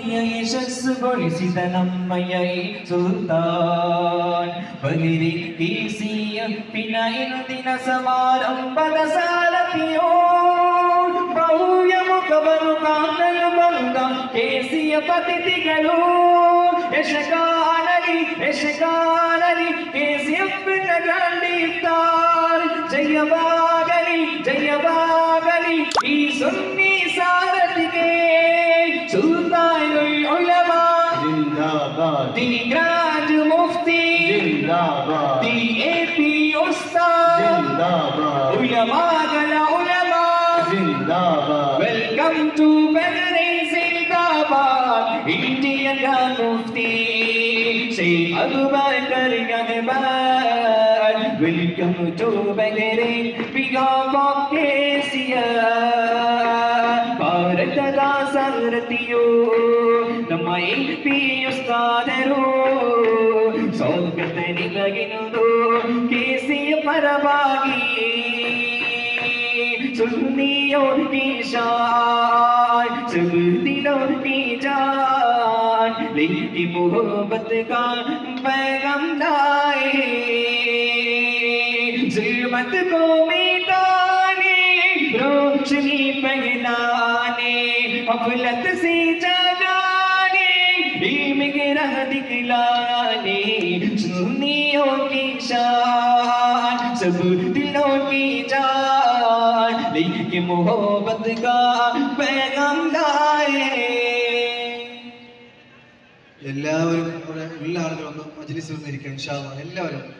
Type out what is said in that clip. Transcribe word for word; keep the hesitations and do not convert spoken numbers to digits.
ಯಶಸ್ಸು ಗೊಳಿಸಿದ ನಮ್ಮಯ್ಯ ಸುಲ್ತಾನ್ ಬಗಿರಿ ಕೆಸಿಎಫ್ನ ಇಂದಿನ ಸಮಾರಂಭದ ಸಾರಥಿಯೋ ಭವ್ಯ ಮುಖವನ್ನು ಕಾಣಲು ಬಂದ ಕೆಸಿಎಫ್ ಅತಿಥಿಗಳು ಯಶಗಾನಲಿ ಯಶಗಾನಲಿ ಕೆಸಿಎಫ್ನ ಗ್ರಾಂಡ್ ಇಫ್ತಾರ್ ಜಯವಾಗಲಿ ಜಯವಾಗಲಿ ಈ ಸುನ್ನಿ ಸಾರಥಿಗೆ ಸುಲ್ತಾನುಲ್ ಉಲಮಾ ಜಿಂದಾಬಾದ್ ದಿ ಗ್ರಾಂಡ್ ಮುಫ್ತಿ ಜಿಂದಾಬಾದ್ ದಿ ಎಪಿ ಉಸ್ತಾದ್ ಜಿಂದಾಬಾದ್ ಉಲಮಾಗಳ ಉಲಮಾ ಜಿಂದಾಬಾದ್ ವೆಲ್ಕಮ್ ಟು Bahrain ಜಿಂದಾಬಾದ್ ಇಂಡಿಯನ್ ಗ್ರಾಂಡ್ ಮುಫ್ತಿ Sheikh Abubakar Ahmad welcome to Bahrain behalf of K C F ಭಾರತದ ಸಾರಥಿಯೋ ನಮ್ಮ ಎಪಿ ಉಸ್ತಾದರು ಸ್ವಾಗತ ನಿಮಗೆನುವುದು ಕೆಸಿಎಫ್ ಪರವಾಗಿ सुन्नियों की शान सब दिलों की जान लेकिन मोहब्बत का पैगाम लाए जुल्मत को मिटाने रोशनी पहनाने गफलत से जगाने इल्म की राह दिखलाने सुन्नियों की शान सब दिलों की जान लेकिन मोहब्बत का पैगाम लाए എല്ലാവരും എല്ലാ ആളുകളും മജ്‌ലിസിൽ ഇരിക്കാൻ ഇൻഷാ അല്ലാഹ് എല്ലാവരും